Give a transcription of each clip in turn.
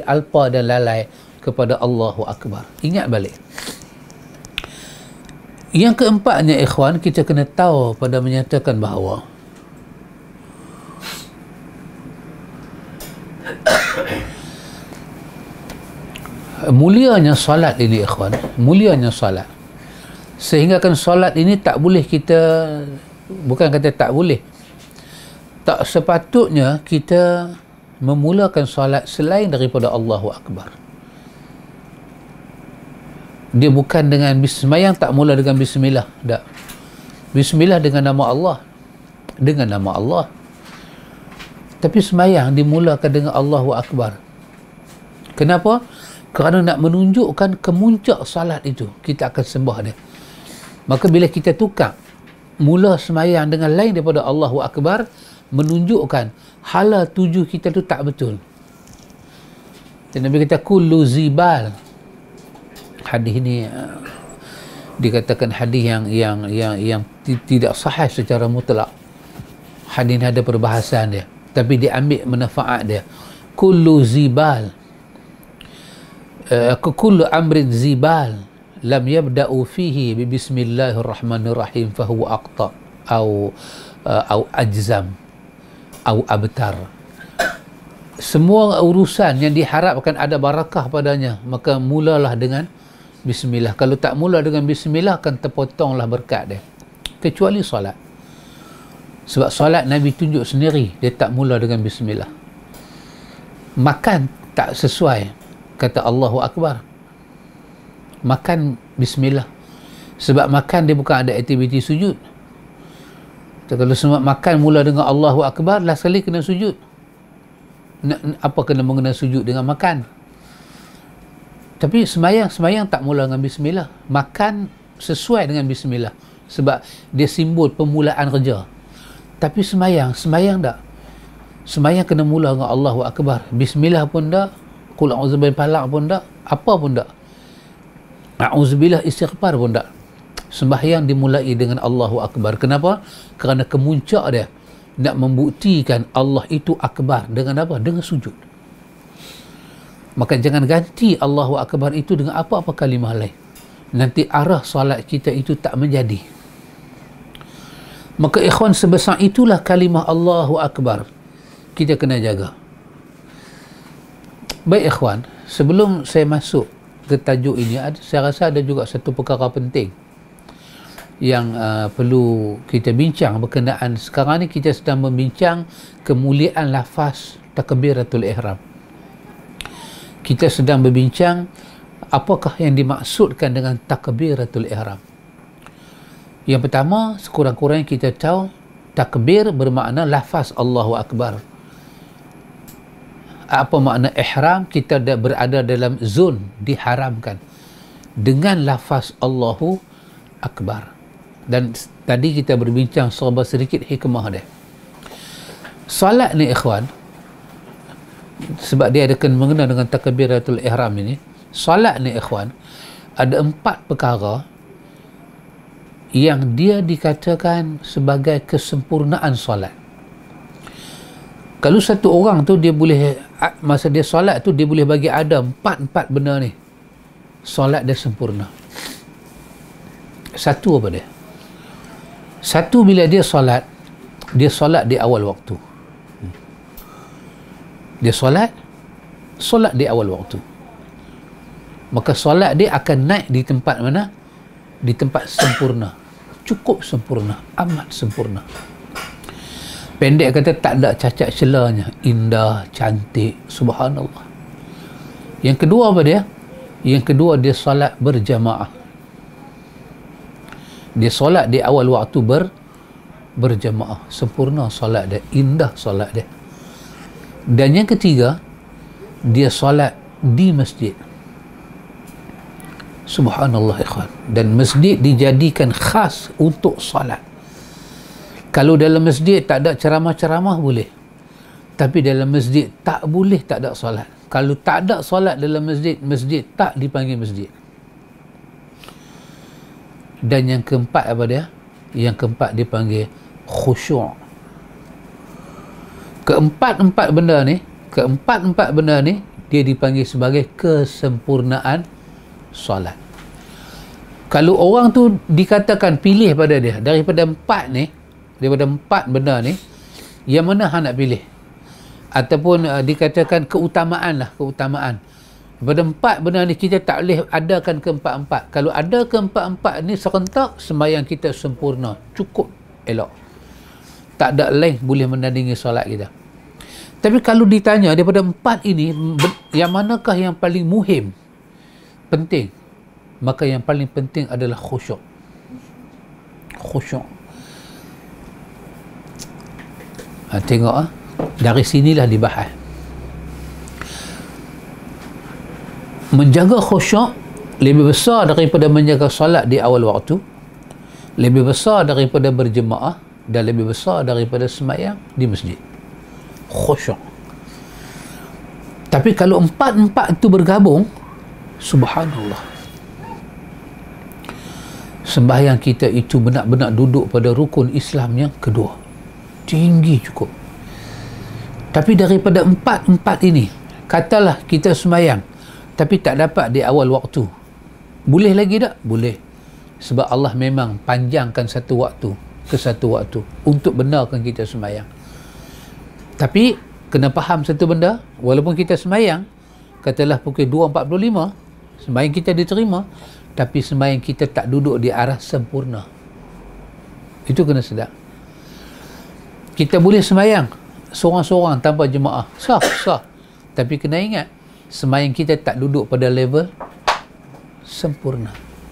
alpa dan lalai kepada Allahu Akbar. Ingat balik. Yang keempatnya, ikhwan, kita kena tahu pada menyatakan bahawa mulianya solat ini, ikhwan, mulianya solat, sehingga kan solat ini tak boleh kita, bukan kata tak boleh, tak sepatutnya kita memulakan solat selain daripada Allahu Akbar. Dia bukan dengan sembahyang, tak mula dengan bismillah, tak. Bismillah dengan nama Allah, dengan nama Allah. Tapi sembahyang dimulakan dengan Allahu Akbar. Kenapa? Kerana nak menunjukkan kemuncak salat itu, kita akan sembah dia. Maka bila kita tukar mula sembahyang dengan lain daripada Allahu Akbar, menunjukkan hala tuju kita tu tak betul. Dan Nabi kata kullu zibal. Hadis ini dikatakan hadis yang tidak sahih secara mutlak. Hadis ini ada perbahasan dia, tapi dia ambil manfaat dia. Kullu zibal, kullu amrin zibal lam yabda'u fihi bi bismillahirrahmanirrahim fahuwa aqta au ajzam au abtar. Semua urusan yang diharapkan ada barakah padanya, maka mulalah dengan bismillah. Kalau tak mula dengan bismillah, akan terpotonglah berkat dia. Kecuali solat. Sebab solat Nabi tunjuk sendiri, dia tak mula dengan bismillah. Makan tak sesuai, kata Allahu Akbar. Makan bismillah. Sebab makan dia bukan ada aktiviti sujud. Kalau semua makan mula dengan Allahu Akbar, last sekali kena sujud. Apa kena mengenai sujud dengan makan? Tapi sembahyang tak mula dengan bismillah. Makan sesuai dengan bismillah, sebab dia simbol permulaan kerja. Tapi sembahyang tak. Sembahyang kena mula dengan Allahu Akbar. Bismillah pun tak, qul a'udzubillahi falaq pun tak, apa pun tak, a'udzubillah istighfar pun tak. Sembahyang dimulai dengan Allahu Akbar. Kenapa? Kerana kemuncak dia nak membuktikan Allah itu akbar. Dengan apa? Dengan sujud. Maka jangan ganti Allahu Akbar itu dengan apa-apa kalimah lain. Nanti arah solat kita itu tak menjadi. Maka ikhwan, sebesar itulah kalimah Allahu Akbar, kita kena jaga. Baik ikhwan, sebelum saya masuk ke tajuk ini, saya rasa ada juga satu perkara penting yang perlu kita bincang berkenaan. Sekarang ni kita sedang membincang kemuliaan lafaz takbiratul ihram. Kita sedang berbincang apakah yang dimaksudkan dengan takbiratul ihram. Yang pertama, sekurang-kurangnya kita tahu takbir bermakna lafaz Allahu Akbar. Apa makna ihram? Kita berada dalam zon diharamkan dengan lafaz Allahu Akbar. Dan tadi kita berbincang serba sedikit hikmah dia. Salat ni ikhwan, sebab dia ada kena mengena dengan takbiratul ihram ini. Salat ni ikhwan, ada 4 perkara yang dia dikatakan sebagai kesempurnaan solat. Kalau satu orang tu dia boleh, masa dia solat tu dia boleh bagi ada 4 benda ni, solat dia sempurna. Satu apa dia? Satu, bila dia solat di awal waktu. Dia solat di awal waktu. Maka solat dia akan naik di tempat mana? Di tempat sempurna. Cukup sempurna, amat sempurna. Pendek kata, tak ada cacat celanya, indah, cantik, subhanallah. Yang kedua apa dia? Yang kedua, dia solat berjamaah. Dia solat di awal waktu berjamaah. Sempurna solat dia, indah solat dia. Dan yang ketiga, dia solat di masjid. Subhanallah ikhwan. Dan masjid dijadikan khas untuk solat. Kalau dalam masjid tak ada ceramah-ceramah boleh, tapi dalam masjid tak boleh tak ada solat. Kalau tak ada solat dalam masjid, masjid tak dipanggil masjid. Dan yang keempat apa dia? Yang keempat dipanggil khusyuk. Keempat benda ni, Keempat-empat benda ni dia dipanggil sebagai kesempurnaan solat. Kalau orang tu dikatakan pilih pada dia daripada empat benda ni, yang mana hang nak pilih? Ataupun dikatakan keutamaan. Daripada empat benda ni kita tak boleh adakan keempat-empat. Kalau ada keempat-empat ni serentak, sembahyang kita sempurna, cukup elok, tak ada lain boleh menandingi solat kita. Tapi kalau ditanya daripada empat ini, yang manakah yang paling muhim, penting, maka yang paling penting adalah khusyuk. Tengok dari sinilah dibahas. Menjaga khusyuk lebih besar daripada menjaga solat di awal waktu, lebih besar daripada berjemaah, dan lebih besar daripada sembahyang di masjid. Khusyuk. Tapi kalau empat-empat itu bergabung, subhanallah, sembahyang kita itu benar-benar duduk pada rukun Islam yang kedua, tinggi cukup. Tapi daripada empat-empat ini, katalah kita sembahyang tapi tak dapat di awal waktu, boleh lagi tak? Boleh, sebab Allah memang panjangkan satu waktu ke satu waktu untuk benarkan kita sembahyang. Tapi kena faham satu benda, walaupun kita sembahyang katalah pukul 2.45, sembahyang kita diterima, tapi sembahyang kita tak duduk di arah sempurna. Itu kena sedar. Kita boleh sembahyang seorang-seorang tanpa jemaah, sah, tapi kena ingat sembahyang kita tak duduk pada level sempurna.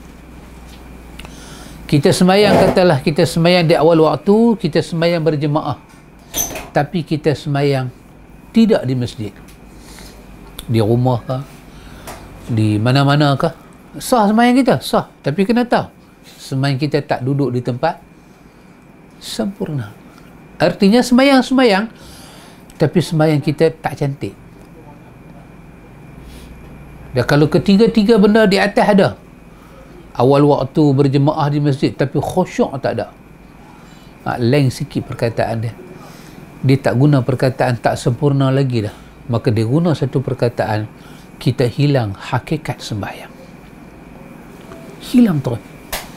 Kita sembahyang, katalah kita sembahyang di awal waktu, kita sembahyang berjemaah, tapi kita sembahyang tidak di masjid, di rumah kah, di mana-mana kah, sah sembahyang kita, sah, tapi kena tahu sembahyang kita tak duduk di tempat sempurna. Artinya sembahyang, tapi sembahyang kita tak cantik. Dan kalau ketiga-tiga benda di atas ada, awal waktu berjemaah di masjid tapi khusyuk tak ada, lain sikit perkataan dia. Dia tak guna perkataan tak sempurna lagi dah, maka dia guna satu perkataan, kita hilang hakikat sembahyang, hilang terus.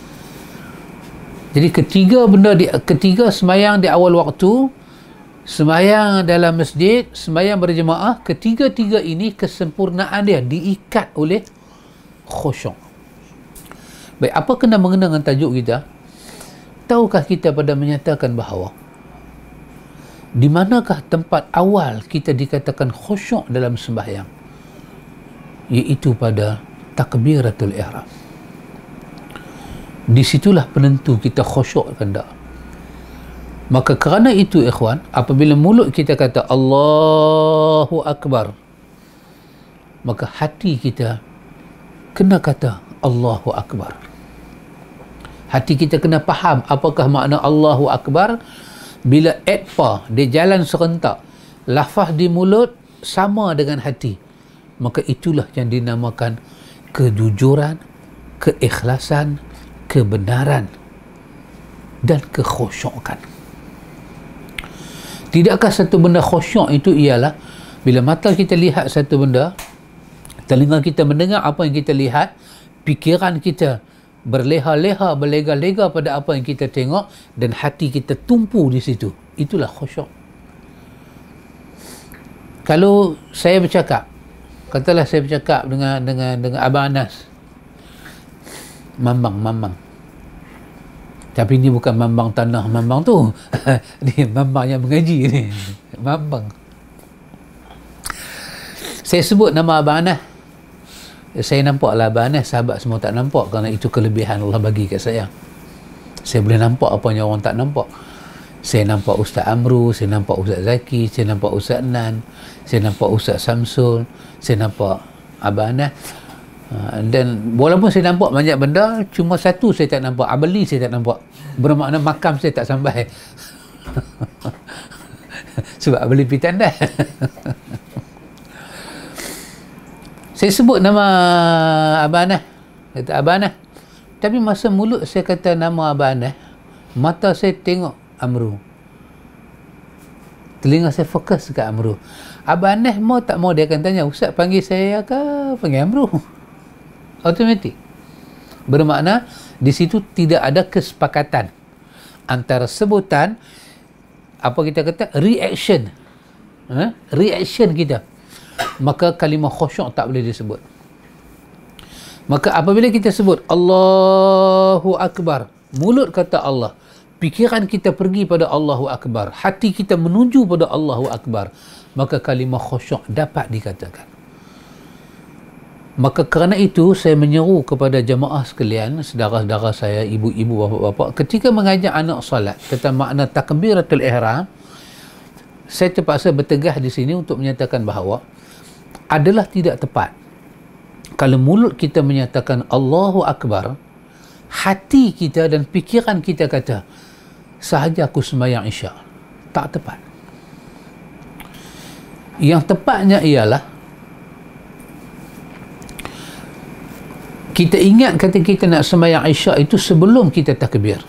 Jadi ketiga sembahyang di awal waktu, sembahyang dalam masjid, sembahyang berjemaah, ketiga-tiga ini kesempurnaan dia diikat oleh khusyuk. Baik, apa kena mengena dengan tajuk kita? Tahukah kita pada menyatakan bahawa di manakah tempat awal kita dikatakan khusyuk dalam sembahyang? Iaitu pada takbiratul ihram. Di situlah penentu kita khusyuk ke tak. Maka kerana itu ikhwan, apabila mulut kita kata Allahu Akbar, maka hati kita kena kata Allahu Akbar. Hati kita kena faham apakah makna Allahu Akbar. Bila ekpa dia jalan serentak, lafaz di mulut sama dengan hati, maka itulah yang dinamakan kejujuran, keikhlasan, kebenaran dan kekhusyukan. Tidakkah satu benda khusyuk itu ialah bila mata kita lihat satu benda, telinga kita mendengar apa yang kita lihat, fikiran kita berleha-leha, berlega-lega pada apa yang kita tengok, dan hati kita tumpu di situ. Itulah khusyuk. Kalau saya bercakap, katalah saya bercakap dengan Abang Anas, Mambang, tapi ini bukan Mambang tanah Mambang tu ni Mambang yang mengaji ni, Mambang. Saya sebut nama Abang Anas, saya nampaklah Abang Anas, sahabat semua tak nampak, kerana itu kelebihan Allah bagi kat saya. Saya boleh nampak apa yang orang tak nampak. Saya nampak Ustaz Amru, saya nampak Ustaz Zaki, saya nampak Ustaz Nan, saya nampak Ustaz Samsul, saya nampak Abang Anas. Dan walaupun saya nampak banyak benda, cuma satu saya tak nampak, Abeli saya tak nampak. Bermakna makam saya tak sampai. Sebab Abeli pergi tanda. Saya sebut nama Abang Anas, kata Abang Anas, tapi masa mulut saya kata nama Abang Anas, mata saya tengok Amru. Telinga saya fokus ke Amru. Abang Anas mau tak mau, dia akan tanya, Ustaz panggil saya ke panggil Amru? Automatik. Bermakna di situ tidak ada kesepakatan antara sebutan, apa kita kata, reaction, reaction kita, maka kalimah khusyuk tak boleh disebut. Maka apabila kita sebut Allahu Akbar, mulut kata Allah, pikiran kita pergi pada Allahu Akbar, hati kita menuju pada Allahu Akbar, maka kalimah khusyuk dapat dikatakan. Maka kerana itu saya menyeru kepada jemaah sekalian, saudara-saudara saya, ibu-ibu, bapa-bapa, ketika mengajar anak salat tentang makna takbiratul ihram, saya terpaksa bertegah di sini untuk menyatakan bahawa adalah tidak tepat kalau mulut kita menyatakan Allahu Akbar, hati kita dan fikiran kita kata sahaja aku sembahyang isyak. Tak tepat. Yang tepatnya ialah kita ingat kata kita nak sembahyang isyak itu sebelum kita takbir.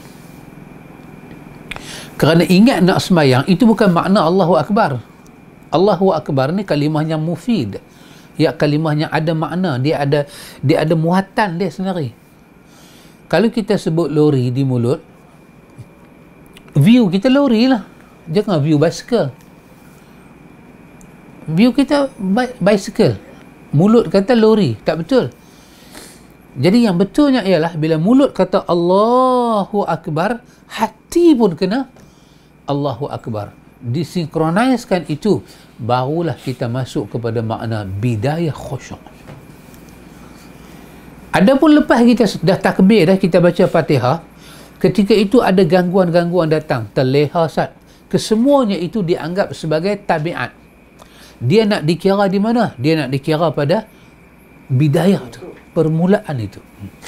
Kerana ingat nak sembahyang itu bukan makna Allahu Akbar. Allahu Akbar ni kalimahnya mufid. Ya, kalimahnya ada makna, dia ada muatan dia sendiri. Kalau kita sebut lori di mulut, view kita lori lah, jangan view bicycle. View kita bicycle, mulut kata lori, tak betul. Jadi yang betulnya ialah bila mulut kata Allahu Akbar, hati pun kena Allahu Akbar. Disinkroniskan itu, barulah kita masuk kepada makna bidayah khusyuk. Adapun lepas kita dah takbir, dah kita baca Fatihah, ketika itu ada gangguan-gangguan datang, terlehasat, kesemuanya itu dianggap sebagai tabiat. Dia nak dikira di mana? Dia nak dikira pada bidayah tu, permulaan itu.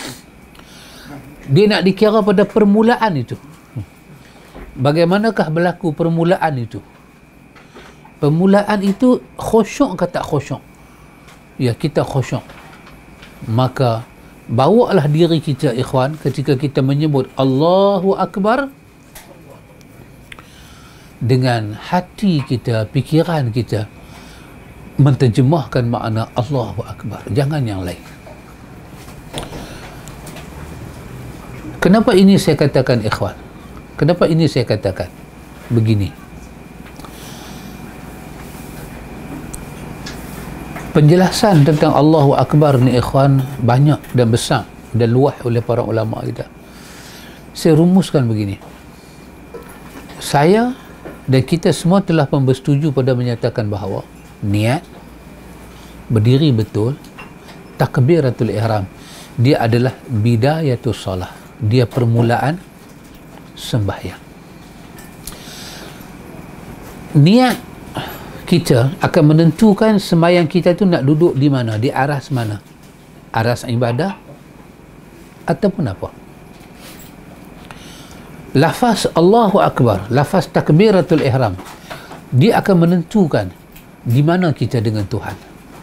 Dia nak dikira pada permulaan itu. Bagaimanakah berlaku permulaan itu? Permulaan itu khusyuk ke tak khusyuk? Ya, kita khusyuk. Maka bawalah diri kita, ikhwan, ketika kita menyebut Allahu Akbar, dengan hati kita, fikiran kita menterjemahkan makna Allahu Akbar, jangan yang lain. Kenapa ini saya katakan, ikhwan? Kenapa ini saya katakan begini? Penjelasan tentang Allahu Akbar ni, ikhwan, banyak dan besar dan luas oleh para ulama kita. Saya rumuskan begini. Saya dan kita semua telah pun bersetuju pada menyatakan bahawa niat, berdiri betul, takbiratul ihram, dia adalah bidayatul salah. Dia permulaan sembahyang. Niat kita akan menentukan sembahyang kita tu nak duduk di mana, di aras mana, aras ibadah ataupun apa. Lafaz Allahu Akbar, lafaz takbiratul ihram, dia akan menentukan di mana kita dengan Tuhan.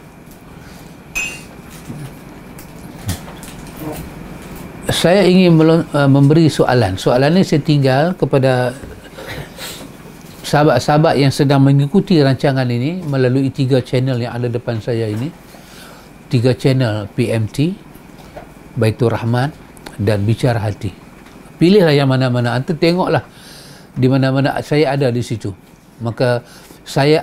Saya ingin memberi soalan. Soalan ini saya tinggal kepada sahabat-sahabat yang sedang mengikuti rancangan ini melalui 3 channel yang ada depan saya ini. 3 channel PMT, Baitur Rahman dan Bicara Hati. Pilihlah yang mana-mana. Anda tengoklah di mana-mana saya ada di situ. Maka saya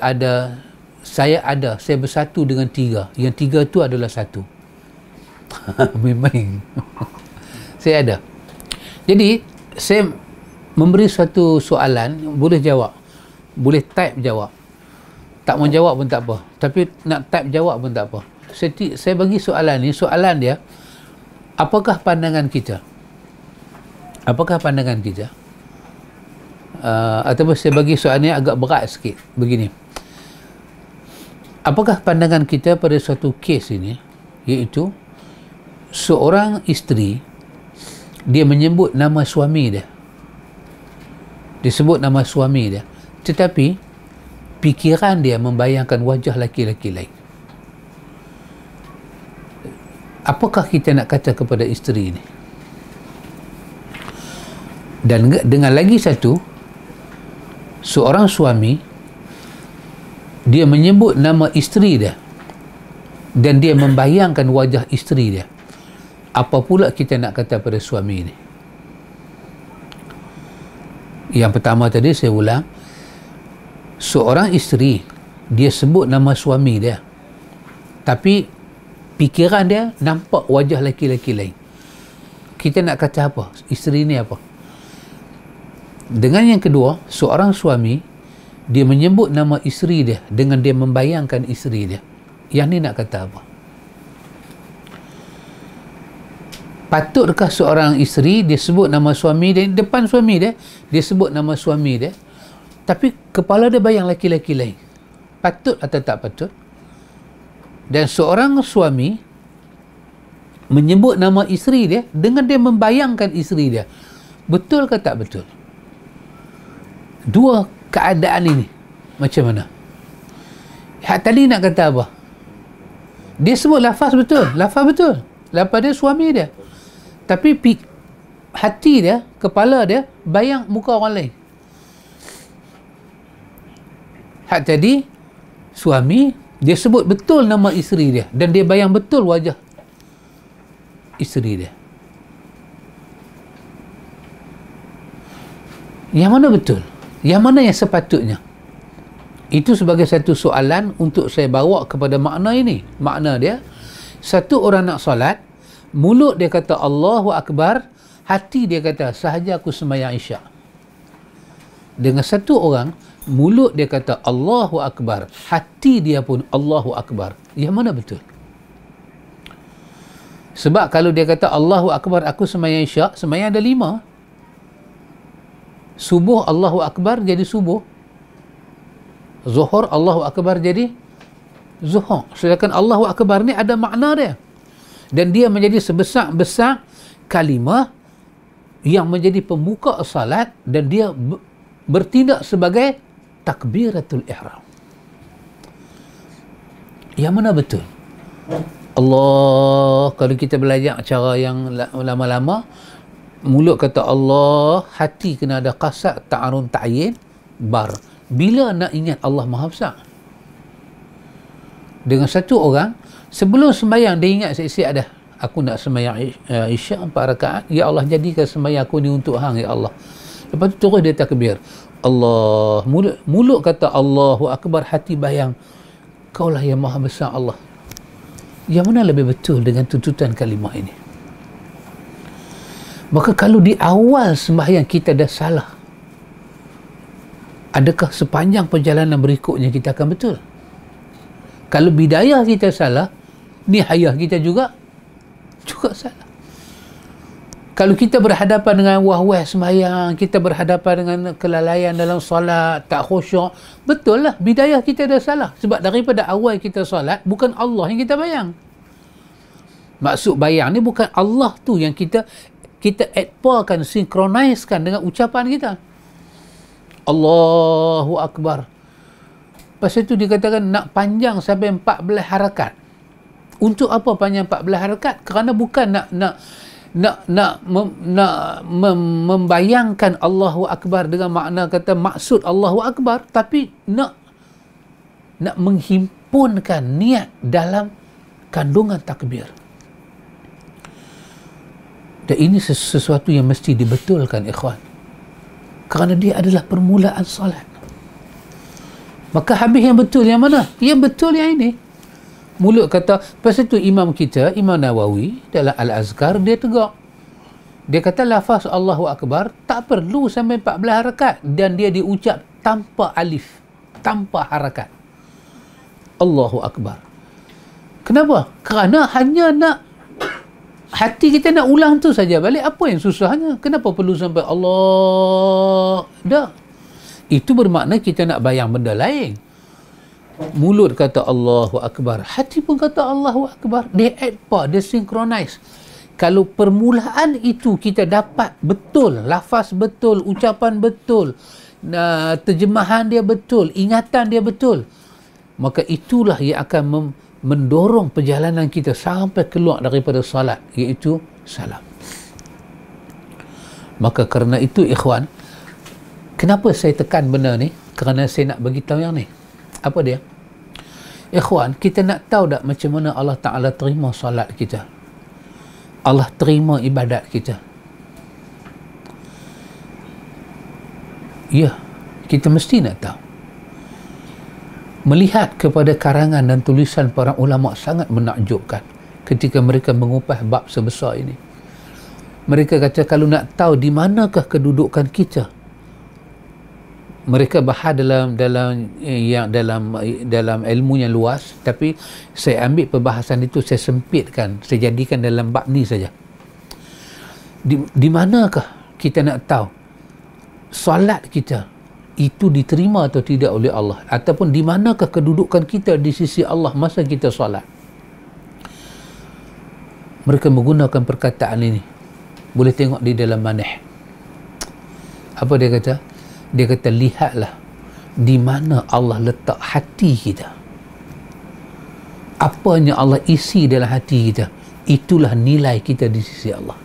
bersatu dengan 3. Yang 3 itu adalah satu. Memang. Saya ada. Jadi saya memberi suatu soalan, boleh jawab, boleh type jawab, tak mau jawab pun tak apa, tapi nak type jawab pun tak apa. Saya bagi soalan ni, soalan dia, apakah pandangan kita, ataupun saya bagi soalan ni agak berat sikit begini, apakah pandangan kita pada suatu kes ini, iaitu seorang isteri, dia menyebut nama suami dia, disebut nama suami dia, tetapi pikiran dia membayangkan wajah laki-laki lain. Apakah kita nak kata kepada isteri ini? Dan dengan lagi satu, seorang suami dia menyebut nama isteri dia dan dia membayangkan wajah isteri dia, apa pula kita nak kata pada suami ni? Yang pertama tadi saya ulang, seorang isteri dia sebut nama suami dia, tapi fikiran dia nampak wajah lelaki-lelaki lain. Kita nak kata apa? Isteri ni apa? Dengan yang kedua, seorang suami dia menyebut nama isteri dia dengan dia membayangkan isteri dia. Yang ni nak kata apa? Patutkah seorang isteri dia sebut nama suami dia depan suami dia, dia sebut nama suami dia, tapi kepala dia bayang lelaki-lelaki lain? Patut atau tak patut? Dan seorang suami menyebut nama isteri dia dengan dia membayangkan isteri dia, betul ke tak betul? Dua keadaan ini macam mana? Hak tadi nak kata apa? Dia sebut lafaz betul, lafaz dia suami dia, tapi hati dia, kepala dia bayang muka orang lain. Hak tadi suami dia sebut betul nama isteri dia dan dia bayang betul wajah isteri dia. Yang mana betul? Yang mana yang sepatutnya? Itu sebagai satu soalan untuk saya bawa kepada makna ini. Makna dia, satu orang nak solat, mulut dia kata Allahu Akbar, hati dia kata sahaja aku sembahyang isyak. Dengan satu orang, mulut dia kata Allahu Akbar, hati dia pun Allahu Akbar. Yang mana betul? Sebab kalau dia kata Allahu Akbar aku sembahyang isyak, sembahyang ada 5. Subuh Allahu Akbar jadi subuh, zuhur Allahu Akbar jadi zuhur. Sedangkan Allahu Akbar ni ada makna dia, dan dia menjadi sebesar-besar kalimah yang menjadi pembuka salat, dan dia bertindak sebagai takbiratul ihram. Yang mana betul? Allah, kalau kita belajar cara yang lama-lama, mulut kata Allah, hati kena ada qasad, ta'arun, ta'yin, bar. Bila nak ingat Allah Maha Besar? Dengan satu orang, sebelum sembahyang dia ingat siap-siap dah, aku nak sembahyang isyak 4 rakaat, ya Allah jadikan sembahyang aku ni untuk hang, ya Allah. Lepas tu terus dia takbir Allah, mulut kata Allahu Akbar, hati bayang kaulah yang Maha Besar Allah. Yang mana lebih betul dengan tuntutan kalimah ini? Maka kalau di awal sembahyang kita dah salah, adakah sepanjang perjalanan berikutnya kita akan betul? Kalau bidayah kita salah, nihayah kita juga salah. Kalau kita berhadapan dengan wah-wah sembahyang, kita berhadapan dengan kelalaian dalam solat, tak khusyuk, betul lah bidayah kita dah salah. Sebab daripada awal kita solat, bukan Allah yang kita bayang. Maksud bayang ni bukan Allah tu yang kita adpakan, sinkronisekan dengan ucapan kita. Allahu Akbar. Pasal itu dikatakan nak panjang sampai 14 harakat. Untuk apa panjang 14 harakat? Kerana bukan nak membayangkan Allahu Akbar dengan makna kata maksud Allahu Akbar, tapi nak menghimpunkan niat dalam kandungan takbir. Dan ini sesuatu yang mesti dibetulkan, ikhwan, kerana dia adalah permulaan salat. Maka habis yang betul yang mana? Yang betul yang ini. Mulut kata, pasal itu imam kita, Imam Nawawi dalam Al-Azkar, dia tegak, dia kata lafaz Allahu Akbar tak perlu sampai 14 harakat, dan dia diucap tanpa alif, tanpa harakat. Allahu Akbar. Kenapa? Kerana hanya nak hati kita nak ulang tu saja balik. Apa yang susahnya? Kenapa perlu sampai Allah? Dah. Itu bermakna kita nak bayang benda lain. Mulut kata Allahu Akbar, hati pun kata Allahu Akbar. Dia adpa, dia synchronize. Kalau permulaan itu kita dapat betul, lafaz betul, ucapan betul, terjemahan dia betul, ingatan dia betul, maka itulah yang akan mendorong perjalanan kita sampai keluar daripada salat, iaitu salam. Maka kerana itu, ikhwan, kenapa saya tekan benda ni? Kerana saya nak bagi tahu yang ni. Apa dia? Ikhwan, kita nak tahu tak macam mana Allah Ta'ala terima solat kita, Allah terima ibadat kita? Ya, kita mesti nak tahu. Melihat kepada karangan dan tulisan para ulama sangat menakjubkan ketika mereka mengupas bab sebesar ini. Mereka kata kalau nak tahu di manakah kedudukan kita, mereka bahas dalam ilmu yang luas, tapi saya ambil perbahasan itu, saya sempitkan, saya jadikan dalam bab ni saja. Di manakah kita nak tahu solat kita itu diterima atau tidak oleh Allah, ataupun di manakah kedudukan kita di sisi Allah masa kita solat? Mereka menggunakan perkataan ini, boleh tengok di dalam Manih. Apa dia kata? Dia kata, lihatlah di mana Allah letak hati kita, apa yang Allah isi dalam hati kita, itulah nilai kita di sisi Allah.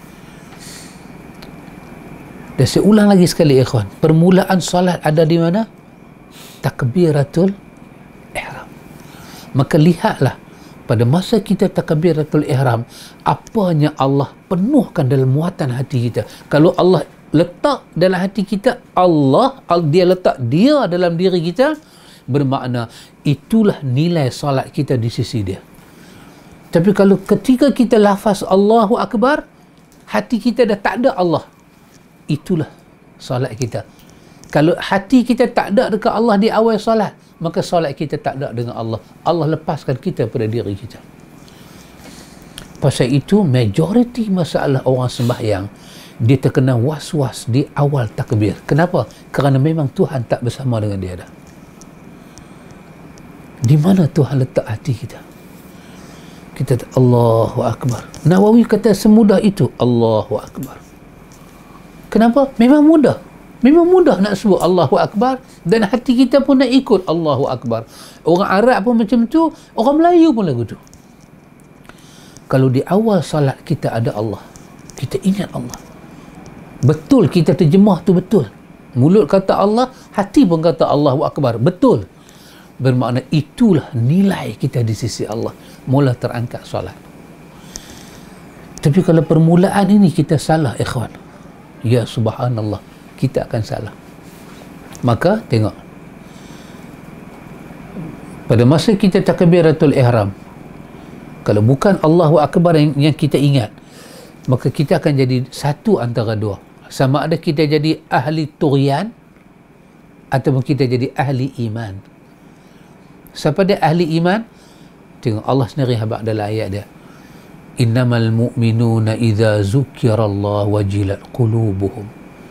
Dan saya ulang lagi sekali ikhwan, permulaan solat ada di mana? Takbiratul ihram. Maka lihatlah pada masa kita takbiratul ihram, apa yang Allah penuhkan dalam muatan hati kita. Kalau Allah letak dalam hati kita, dia letak dia dalam diri kita, bermakna itulah nilai solat kita di sisi dia. Tapi kalau ketika kita lafaz Allahu Akbar, hati kita dah tak ada Allah, itulah solat kita. Kalau hati kita tak ada dekat Allah di awal solat, maka solat kita tak ada dengan Allah. Allah lepaskan kita pada diri kita. Pasal itu majoriti masalah orang sembahyang, dia terkena was-was di awal takbir. Kenapa? Kerana memang Tuhan tak bersama dengan dia dah. Di mana Tuhan letak hati kita? Kita Allahu Akbar. Nawawi kata semudah itu Allahu Akbar. Kenapa? Memang mudah. Memang mudah nak sebut Allahu Akbar, dan hati kita pun nak ikut Allahu Akbar. Orang Arab pun macam tu, orang Melayu pun lagu tu. Kalau di awal salat kita ada Allah, kita ingat Allah, betul kita terjemah tu betul. Mulut kata Allah, hati pun kata Allahu Akbar, betul. Bermakna itulah nilai kita di sisi Allah. Mula terangkat solat. Tapi kalau permulaan ini kita salah ikhwan, ya subhanallah, kita akan salah. Maka tengok, pada masa kita takbiratul ihram, kalau bukan Allahu Akbar yang kita ingat, maka kita akan jadi satu antara dua. Sama ada kita jadi ahli tughyan ataupun kita jadi ahli iman. Siapa dia ahli iman? Tengok Allah sendiri habaq dalam ayat dia, innamal mu'minuna idza zukirallah wajilat qulubuhum.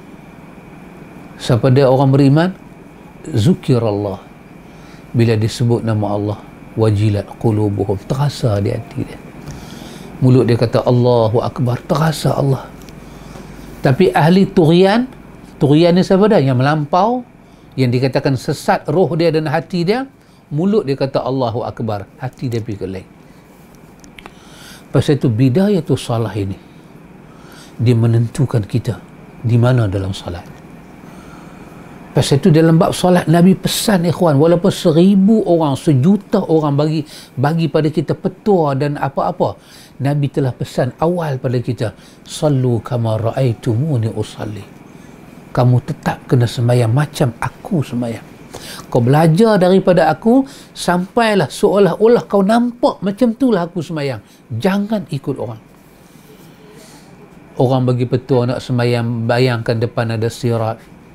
Siapa dia orang beriman? Zukirallah, bila disebut nama Allah, wajilat qulubuhum, terasa di hati dia. Mulut dia kata Allahu Akbar, terasa Allah. Tapi ahli tughyan, tughyan ni siapa dah? Yang melampau, yang dikatakan sesat roh dia dan hati dia. Mulut dia kata Allahu Akbar, hati dia pergi ke lain. Pasal itu bidayatul salah ini, dia menentukan kita di mana dalam salat. Pasal itu dalam bab salat Nabi pesan ikhwan, walaupun 1000 orang, 1,000,000 orang bagi pada kita petua dan apa-apa, Nabi telah pesan awal pada kita, sallu kama ra'aitumuni usalli. Kamu tetap kena sembahyang macam aku sembahyang. Kau belajar daripada aku sampailah seolah-olah kau nampak macam itulah aku sembahyang. Jangan ikut orang. Orang bagi petua nak sembahyang, bayangkan depan ada sirat,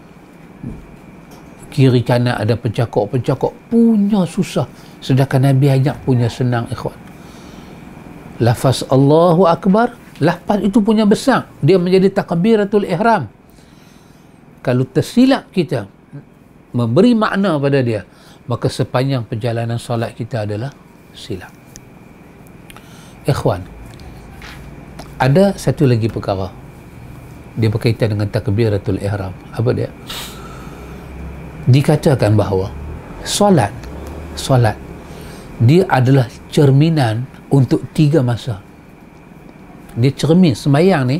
kiri kanan ada pencakok-pencakok, punya susah. Sedangkan Nabi ajak punya senang ikhwan. Lafaz Allahu Akbar, lafaz itu punya besar, dia menjadi takbiratul ihram. Kalau tersilap kita memberi makna pada dia, maka sepanjang perjalanan solat kita adalah silap. Ikhwan, ada satu lagi perkara, dia berkaitan dengan takbiratul ihram. Apa dia? Dikatakan bahawa solat dia adalah cerminan untuk 3 masa. Dia cermin, sembahyang ni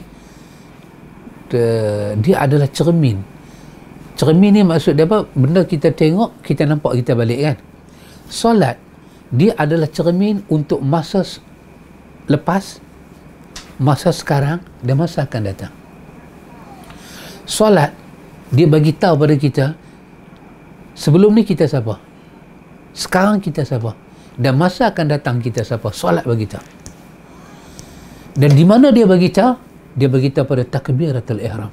dia adalah cermin. Cermin ni maksud dia apa? Benda kita tengok, kita nampak, kita balik kan. Solat Dia adalah cermin untuk masa lepas, masa sekarang dan masa akan datang. Solat, dia bagi tahu pada kita, sebelum ni kita siapa, sekarang kita siapa, dan masa akan datang kita siapa. Solat bagi tahu. Dan di mana dia bagi tahu? Dia bagi tahu pada takbiratul ihram.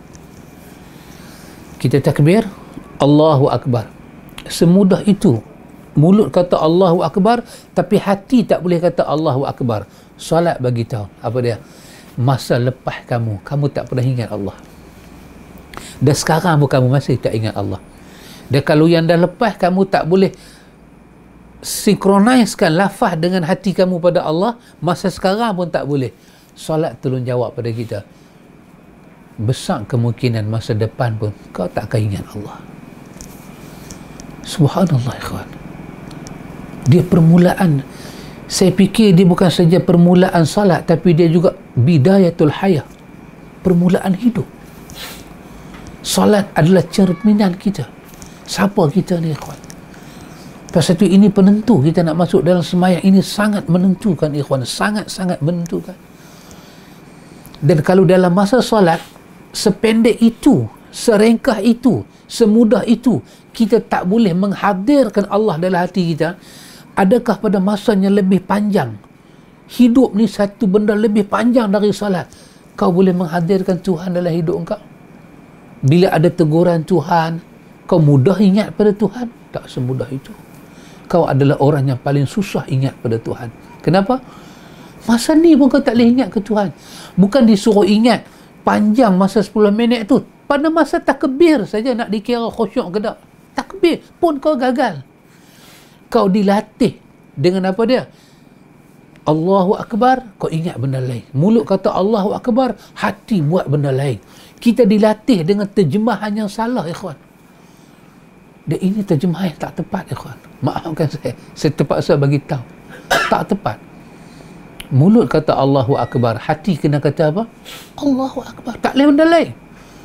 Kita takbir, Allahu Akbar. Semudah itu. Mulut kata Allahu Akbar, tapi hati tak boleh kata Allahu Akbar. Solat bagi tahu apa dia? Masa lepas kamu tak pernah ingat Allah. Dan sekarang pun kamu masih tak ingat Allah. Dan kalau yang dah lepas, kamu tak boleh sinkronisekan lafaz dengan hati kamu pada Allah, masa sekarang pun tak boleh. Solat tolong jawab pada kita. Besar kemungkinan masa depan pun kau tak akan ingat Allah. Subhanallah ikhwan. Dia permulaan. Saya fikir dia bukan saja permulaan salat, tapi dia juga bidayatul hayah, permulaan hidup. Salat adalah cerminan kita. Siapa kita ni ikhwan? Pasal itu ini penentu kita nak masuk dalam sembahyang ini, sangat menentukan ikhwan, sangat-sangat menentukan. Dan kalau dalam masa solat sependek itu, serengkah itu, semudah itu, kita tak boleh menghadirkan Allah dalam hati kita, adakah pada masanya lebih panjang, hidup ni satu benda lebih panjang dari solat, kau boleh menghadirkan Tuhan dalam hidup kau? Bila ada teguran Tuhan, kau mudah ingat pada Tuhan? Tak semudah itu. Kau adalah orang yang paling susah ingat pada Tuhan. Kenapa? Masa ni pun kau tak boleh ingat ke Tuhan. Bukan disuruh ingat panjang masa 10 minit tu. Pada masa takbir saja nak dikira khusyuk ke tak? Takbir pun kau gagal. Kau dilatih dengan apa dia? Allahu Akbar, kau ingat benda lain. Mulut kata Allahu Akbar, hati buat benda lain. Kita dilatih dengan terjemahan yang salah ikhwan. Dan ini terjemahan yang tak tepat ikhwan. Maafkan saya terpaksa bagi tahu. Tak tepat. Mulut kata Allahu Akbar, hati kena kata apa? Allahu Akbar. Tak boleh benda lain.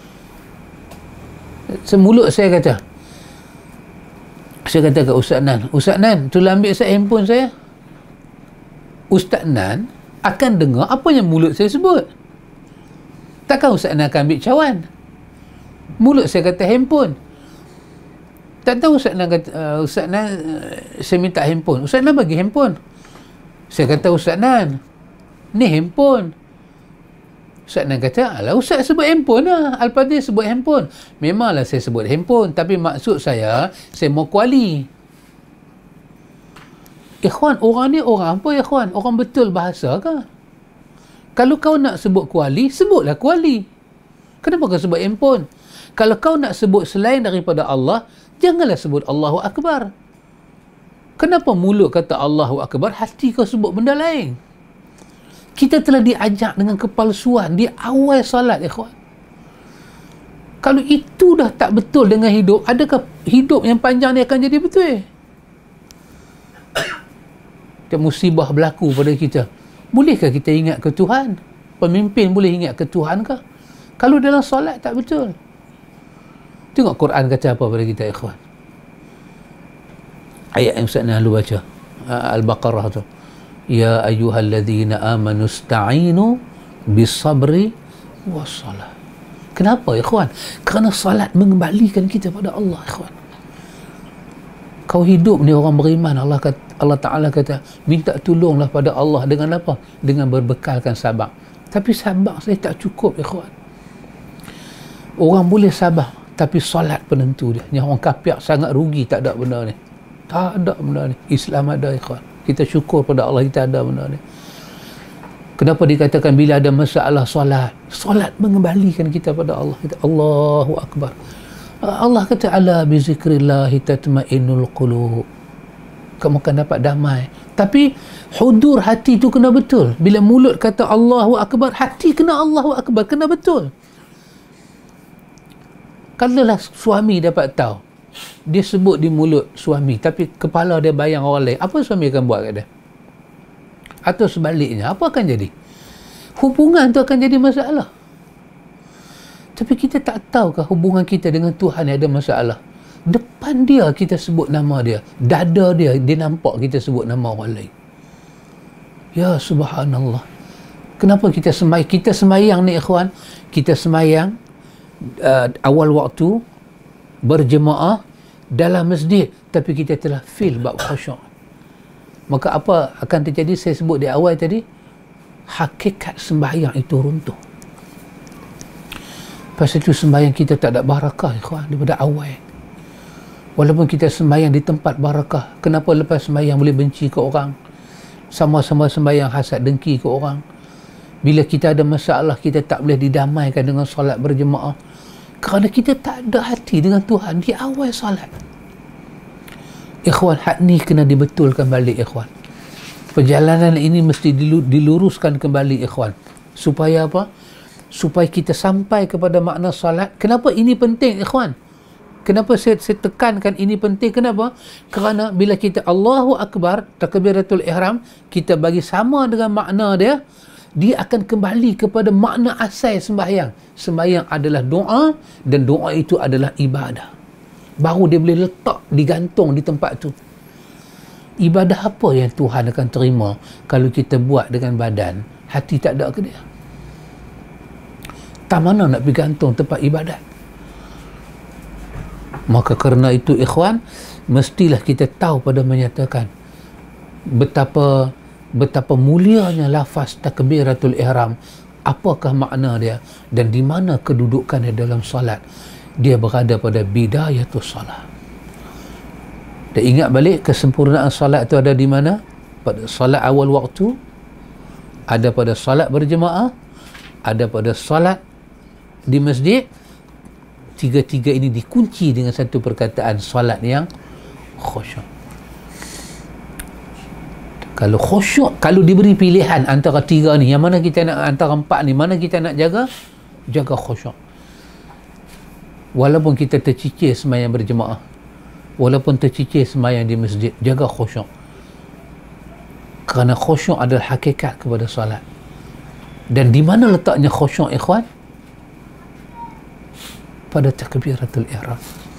Mulut saya kata ke Ustaz Nan, tolong ambil saya handphone saya. Ustaz Nan akan dengar apa yang mulut saya sebut. Takkan Ustaz Nan akan ambil cawan. Mulut saya kata handphone. Tak tahu Ustaz Nan kata, Ustaz Nan, saya minta handphone. Ustaz Nan bagi handphone. Saya kata, Ustaz Nan, ni handphone. Ustaz Nan kata, alah Ustaz sebut handphone lah. Al-Fadhil sebut handphone. Memanglah saya sebut handphone, tapi maksud saya mau kuali. Ikhwan, orang ni orang apa ikhwan? Orang betul bahasa ke? Kalau kau nak sebut kuali, sebutlah kuali. Kenapa kau sebut handphone? Kalau kau nak sebut selain daripada Allah, janganlah sebut Allahu Akbar. Kenapa mulut kata Allahu Akbar, hati kau sebut benda lain? Kita telah diajak dengan kepalsuan di awal salat ikhwan. Kalau itu dah tak betul dengan hidup, adakah hidup yang panjang ni akan jadi betul? Musibah berlaku pada kita. Bolehkah kita ingat ke Tuhan? Pemimpin boleh ingat ke Tuhan ke? Kalau dalam solat tak betul. Tengok Quran kata apa pada kita ikhwan. Ayat yang Ustaz Nahlu baca, Al-Baqarah tu. Ya ayyuhalladzina amanu ista'inu bisabri wassalah. Kenapa ikhwan? Kerana salat mengembalikan kita pada Allah ikhwan. Kau hidup ni orang beriman, Allah Ta'ala kata, minta tolonglah pada Allah dengan apa? Dengan berbekalkan sabar. Tapi sabar saya tak cukup ikhwan. Orang boleh sabar, tapi solat penentu dia. Yang orang kafir sangat rugi, tak ada benda ni. Tak ada benda ni. Islam ada ikhwan. Kita syukur pada Allah kita ada benda ni. Kenapa dikatakan bila ada masalah solat? Solat mengembalikan kita pada Allah. Kita Allahu Akbar. Allah kata ala bi zikrillah tatma'innul qulub. Kamu akan dapat damai. Tapi hudur hati tu kena betul. Bila mulut kata Allahu Akbar, hati kena Allahu Akbar, kena betul. Kalauplah suami dapat tahu, dia sebut di mulut suami, tapi kepala dia bayang orang lain, apa suami akan buat kat dia? Atau sebaliknya, apa akan jadi? Hubungan tu akan jadi masalah. Tapi kita tak tahukah hubungan kita dengan Tuhan yang ada masalah? Depan dia kita sebut nama dia, dada dia nampak kita sebut nama orang lain. Ya subhanallah. Kenapa kita semayang ni ikhwan? Kita semayang awal waktu berjemaah dalam masjid, tapi kita telah feel bab khusyuk. Maka apa akan terjadi? Saya sebut di awal tadi, hakikat sembahyang itu runtuh. Pasal itu sembahyang kita tak ada barakah ikhwan daripada awal. Walaupun kita sembahyang di tempat barakah, kenapa lepas sembahyang boleh benci ke orang? Sama-sama sembahyang hasad dengki ke orang. Bila kita ada masalah, kita tak boleh didamaikan dengan solat berjemaah, kerana kita tak ada hati dengan Tuhan di awal solat. Ikhwan, hak ni kena dibetulkan balik ikhwan. Perjalanan ini mesti diluruskan kembali ikhwan. Supaya apa? Supaya kita sampai kepada makna salat. Kenapa ini penting ikhwan? Kenapa saya tekankan ini penting? Kenapa? Kerana bila kita Allahu Akbar, takbiratul ihram, kita bagi sama dengan makna dia, dia akan kembali kepada makna asal sembahyang. Sembahyang adalah doa, dan doa itu adalah ibadah. Baru dia boleh letak, digantung di tempat tu. Ibadah apa yang Tuhan akan terima kalau kita buat dengan badan, hati tak ada ke dia? Tak mana nak pergi gantung tempat ibadat? Maka kerana itu ikhwan, mestilah kita tahu pada menyatakan betapa mulianya lafaz takbiratul ihram, apakah makna dia dan di mana kedudukannya dalam salat. Dia berada pada bidayatus salat. Dan ingat balik, kesempurnaan salat itu ada di mana? Pada salat awal waktu, ada pada salat berjemaah, ada pada salat di masjid. Tiga-tiga ini dikunci dengan satu perkataan, salat yang khusyuk. Kalau khusyuk, kalau diberi pilihan antara tiga ni, yang mana kita nak, antara empat ni, mana kita nak jaga? Jaga khusyuk. Walaupun kita tercicir sembahyang berjemaah, walaupun tercicir sembahyang di masjid, jaga khusyuk. Kerana khusyuk adalah hakikat kepada salat. Dan di mana letaknya khusyuk ikhwan? Pada takbiratul ihram.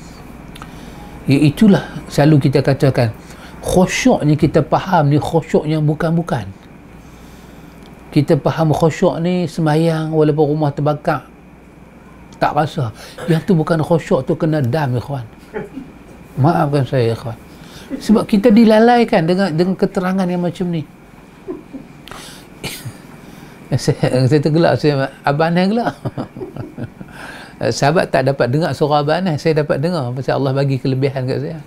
Itulah selalu kita katakan, khusyuknya kita faham ni khusyuk yang bukan-bukan. Kita faham khusyuk ni sembahyang walaupun rumah terbakar tak rasa. Yang tu bukan khusyuk, tu kena dam ikhwan. Maafkan saya ikhwan. Sebab kita dilalaikan dengan keterangan yang macam ni. saya tergelak, saya abanah gelak. Sahabat tak dapat dengar surah abanah, saya dapat dengar pasal Allah bagi kelebihan kat saya.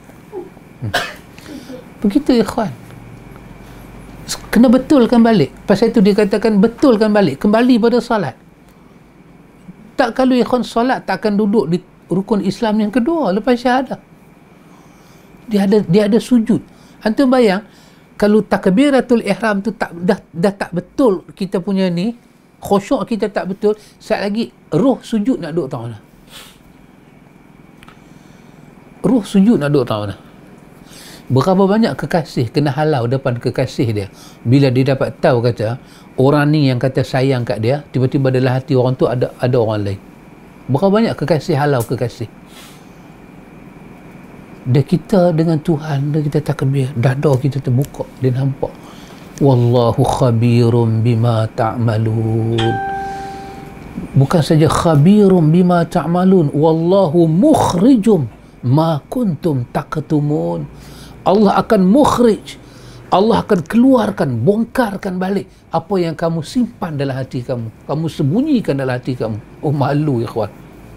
Begitu ikhwan. Kena betulkan balik. Pasal itu dikatakan betulkan balik, kembali pada salat. Tak, kalau ikhwan salat tak akan duduk di rukun Islam yang kedua lepas syahadah. Dia ada sujud. Antum bayang, kalau takbiratul ihram tu dah tak betul, kita punya ni khusyuk kita tak betul, saat lagi roh sujud nak duduk tahu mana? Roh sujud nak duduk tahu mana? Berapa banyak kekasih kena halau depan kekasih dia bila dia dapat tahu kata orang ni yang kata sayang kat dia, tiba-tiba dalam hati orang tu ada orang lain. Berapa banyak kekasih halau kekasih. Dan kita dengan Tuhan, dan kita takbir, dada kita terbuka, dia nampak. Wallahu khabirum bima ta'malun. Bukan saja khabirum bima ta'malun, wallahu mukhrijum ma kuntum taqtumun. Allah akan mukhrij, Allah akan keluarkan, bongkarkan balik apa yang kamu simpan dalam hati kamu, kamu sembunyikan dalam hati kamu. Oh, malu ikhwan.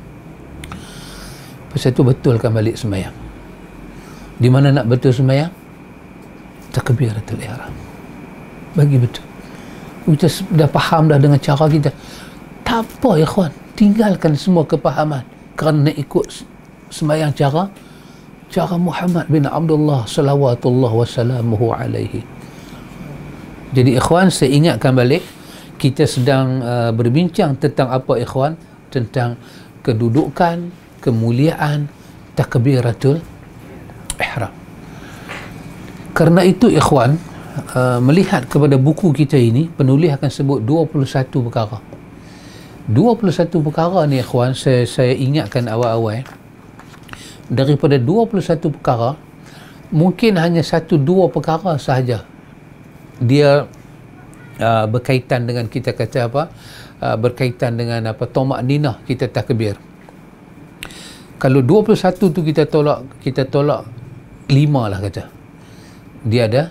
Pasal itu betulkan balik sembahyang. Di mana nak betul sembahyang? Takbiratul ihram. Bagi betul. Kita dah faham dah dengan cara kita. Tak apa ikhwan, tinggalkan semua kepahaman kerana nak ikut sembahyang cara Muhammad bin Abdullah salawatullah wassalamuhu alaihi. Jadi ikhwan, saya ingatkan balik, kita sedang berbincang tentang apa ikhwan? Tentang kedudukan, kemuliaan takbiratul ihram. Kerana itu ikhwan, melihat kepada buku kita ini, penulis akan sebut 21 perkara. 21 perkara ni ikhwan, saya ingatkan awal-awal. daripada 21 perkara, mungkin hanya 1-2 perkara sahaja dia berkaitan dengan kita kata apa, berkaitan dengan apa, tomak ninah kita takbir. Kalau 21 tu kita tolak 5 lah kata, dia ada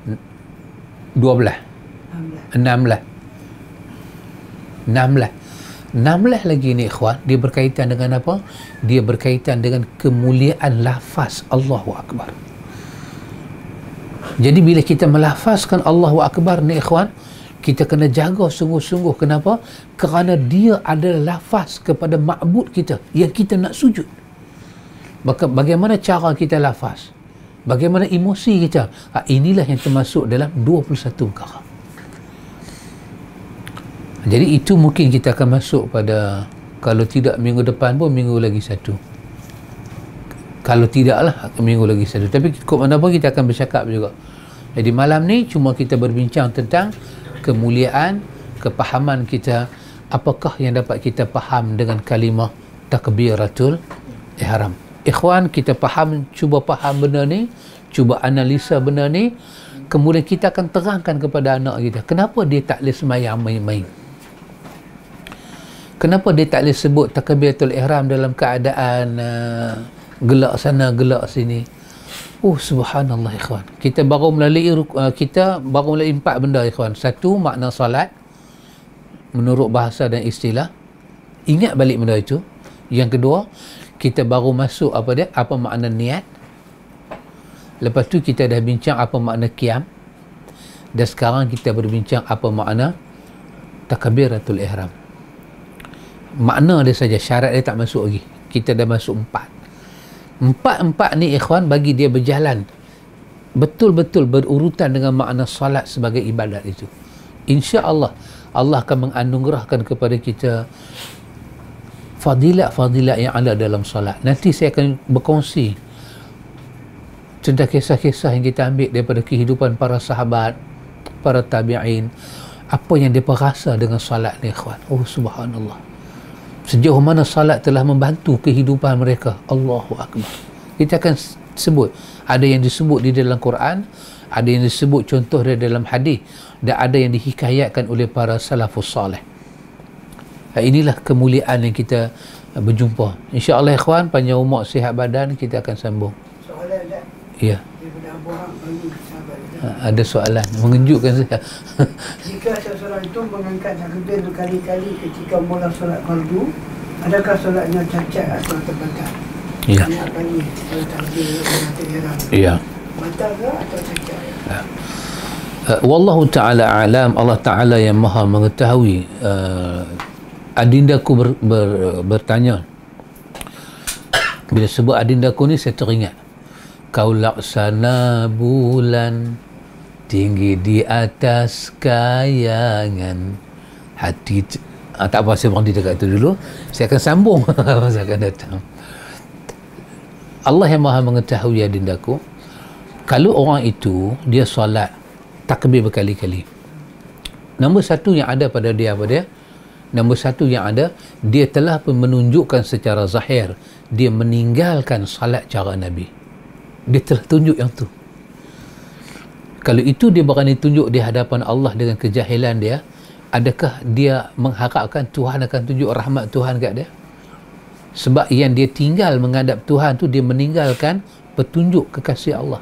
16 lagi ni ikhwan, dia berkaitan dengan apa? Dia berkaitan dengan kemuliaan lafaz Allahu Akbar. Jadi bila kita melafazkan Allahu Akbar ni ikhwan, kita kena jaga sungguh-sungguh. Kenapa? Kerana dia adalah lafaz kepada ma'bud kita yang kita nak sujud. Maka bagaimana cara kita lafaz? Bagaimana emosi kita? Inilah yang termasuk dalam 21 perkara. Jadi itu mungkin kita akan masuk pada, kalau tidak minggu depan pun minggu lagi satu. Kalau tidaklah minggu lagi satu. Tapi kok mana pun kita akan bercakap juga. Jadi malam ni cuma kita berbincang tentang kemuliaan, kepahaman kita, apakah yang dapat kita faham dengan kalimah takbiratul ihram. Ikhwan, kita cuba faham benda ni, cuba analisa benda ni, kemudian kita akan terangkan kepada anak kita, kenapa dia tak boleh sembahyang main-main. Kenapa dia tak boleh sebut takbiratul ihram dalam keadaan gelak sana, gelak sini. Subhanallah ikhwan. Kita baru melalui 4 benda ikhwan. Satu, makna salat menurut bahasa dan istilah. Ingat balik benda itu. Yang kedua, kita baru masuk apa makna niat. Lepas tu kita dah bincang apa makna qiyam. Dan sekarang kita berbincang apa makna takbiratul ihram. Makna dia saja, syarat dia tak masuk lagi. Kita dah masuk 4 ni ikhwan, bagi dia berjalan betul-betul berurutan dengan makna salat sebagai ibadat itu. InsyaAllah Allah akan menganugerahkan kepada kita fadilat-fadilat yang ada dalam salat. Nanti saya akan berkongsi tentang kisah-kisah yang kita ambil daripada kehidupan para sahabat, para tabi'in, apa yang dia rasa dengan salat ni ikhwan. Subhanallah, sejauh mana salat telah membantu kehidupan mereka. Allahu Akbar. Kita akan sebut, ada yang disebut di dalam Quran, ada yang disebut contoh dari dalam hadis, dan ada yang dihikayatkan oleh para salafus salih. Inilah kemuliaan yang kita berjumpa. InsyaAllah ikhwan, panjang umur, sihat badan, kita akan sambung. Soalan tak? Ya. Daripada Abu Ham bagi sahabat kita. Ada soalan mengejutkan saya. Jika seseorang itu mengangkat takbir berkali-kali ketika mula solat fardu, adakah solatnya cacat atau terbatal? Ya. Banyak kali solat takbir dengan ihram. Ya. Batal ke atau cacat? Ya. Wallahu ta'ala alam. Allah Ta'ala yang maha mengetahui. Adindaku bertanya, bila sebut adindaku ni saya teringat, kau laksana bulan tinggi di atas kayangan hati. Tak apa, saya berhenti dekat itu dulu. Saya akan sambung masa akan datang. Allah yang maha mengetahui adindaku, kalau orang itu dia solat takbir berkali-kali, nombor satu yang ada pada dia apa dia? Nombor satu yang ada, dia telah menunjukkan secara zahir dia meninggalkan salat cara Nabi. Dia telah tunjuk yang tu. Kalau itu dia berani tunjuk di hadapan Allah dengan kejahilan dia, adakah dia mengharapkan Tuhan akan tunjuk rahmat Tuhan kat dia? Sebab yang dia tinggal menghadap Tuhan tu, dia meninggalkan petunjuk kekasih Allah.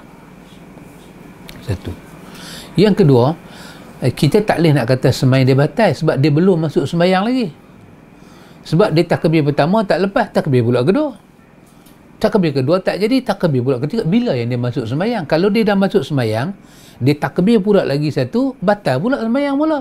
Satu. Yang kedua, kita tak boleh nak kata sembahyang dia batal sebab dia belum masuk sembahyang lagi. Sebab dia takbir pertama tak lepas, takbir pula kedua. Takbir kedua tak jadi, takbir pula ketiga. Bila yang dia masuk sembahyang? Kalau dia dah masuk sembahyang, dia takbir pula lagi satu, batal pula sembahyang pula.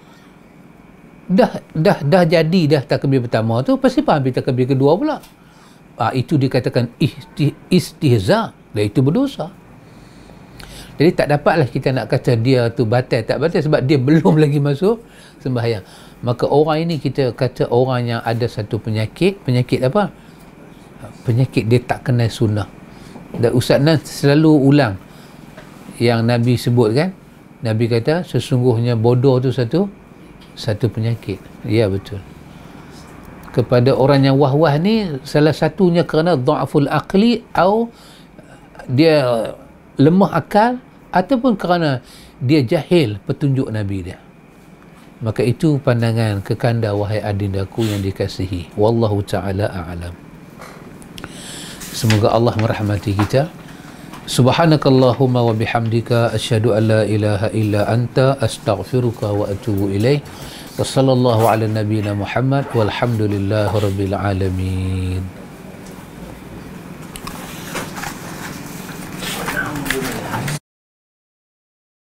Dah jadi dah takbir pertama tu, pasti ambil takbir kedua pula. Itu dikatakan istihza, dan itu berdosa. Jadi tak dapatlah kita nak kata dia tu batal tak batal sebab dia belum lagi masuk sembahyang. Maka orang ini kita kata orang yang ada satu penyakit apa? Penyakit dia tak kenal sunnah. Dan Ustaz Nan selalu ulang yang Nabi sebut kan. Nabi kata sesungguhnya bodoh tu satu penyakit. Ya, betul. kepada orang yang wah-wah ni, salah satunya kerana dha'ful aqli, atau dia lemah akal, ataupun kerana dia jahil petunjuk Nabi dia. Maka itu pandangan kekanda wahai adindaku yang dikasihi. Wallahu ta'ala a'lam. Semoga Allah merahmati kita. Subhanakallahumma wa bihamdika asyhadu an la ilaha illa anta astaghfiruka wa atubu ilaih. Wa sallallahu ala nabiyyina Muhammad walhamdulillahi rabbil alamin.